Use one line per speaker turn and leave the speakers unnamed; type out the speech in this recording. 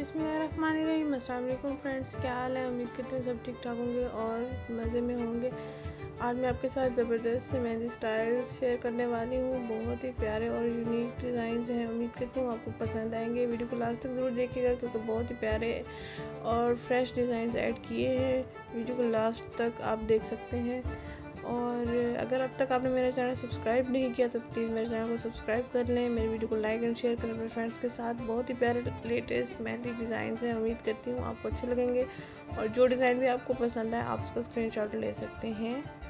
बिस्मिल्लाहिर्रहमानिर्रहीम। अस्सलाम वालेकुम फ्रेंड्स, क्या हाल है। उम्मीद करते हैं सब ठीक ठाक होंगे और मज़े में होंगे। आज मैं आपके साथ ज़बरदस्त से मेहंदी स्टाइल्स शेयर करने वाली हूँ। बहुत ही प्यारे और यूनिक डिज़ाइंस हैं। उम्मीद करती हूँ आपको पसंद आएंगे। वीडियो को लास्ट तक ज़रूर देखिएगा क्योंकि बहुत ही प्यारे और फ्रेश डिज़ाइंस ऐड किए हैं। वीडियो को लास्ट तक आप देख सकते हैं। और अगर अब तक आपने मेरा चैनल सब्सक्राइब नहीं किया तो प्लीज़ मेरे चैनल को सब्सक्राइब कर लें। मेरे वीडियो को लाइक एंड शेयर करें अपने फ्रेंड्स के साथ। बहुत ही प्यारे लेटेस्ट मेहंदी डिज़ाइंस हैं। उम्मीद करती हूँ आपको अच्छे लगेंगे और जो डिज़ाइन भी आपको पसंद है आप उसका स्क्रीनशॉट ले सकते हैं।